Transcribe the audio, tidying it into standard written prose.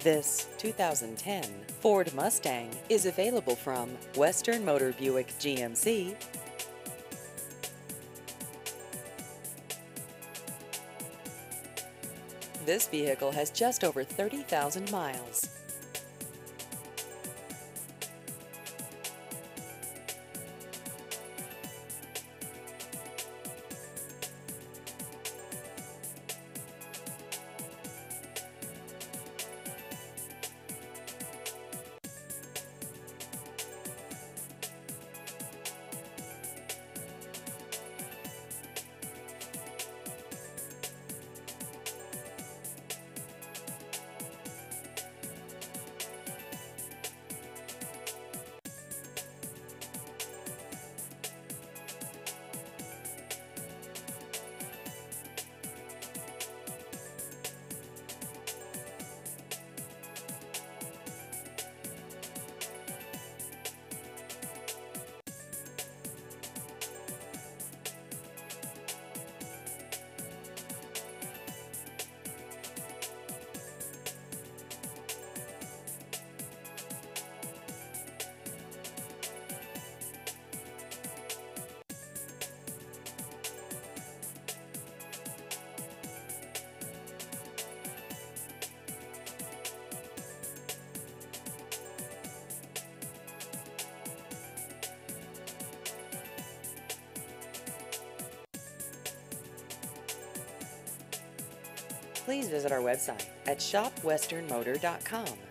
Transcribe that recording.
This 2010 Ford Mustang is available from Western Motor Buick GMC. This vehicle has just over 30,000 miles. Please visit our website at shopwesternmotor.com.